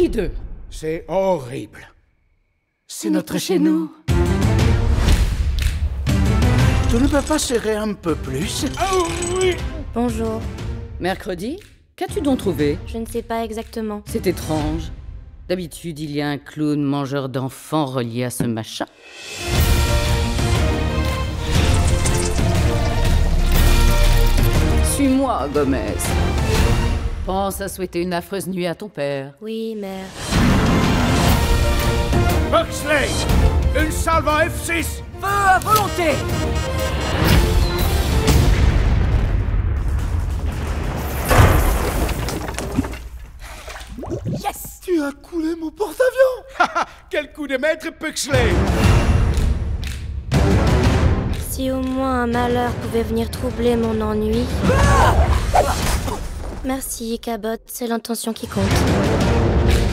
hideux. C'est horrible. C'est notre chez nous. Tu ne peux pas serrer un peu plus? Oh oui. Bonjour. Mercredi? Qu'as-tu donc trouvé? Je ne sais pas exactement. C'est étrange. D'habitude, il y a un clown mangeur d'enfants relié à ce machin. Suis-moi, Gomez. Pense à souhaiter une affreuse nuit à ton père. Oui, mère. Buxley! Une salve en F6! Feu à volonté! Yes! Tu as coulé mon porte-avions! Quel coup de maître, Buxley! Si au moins un malheur pouvait venir troubler mon ennui. Merci, Cabot, c'est l'intention qui compte.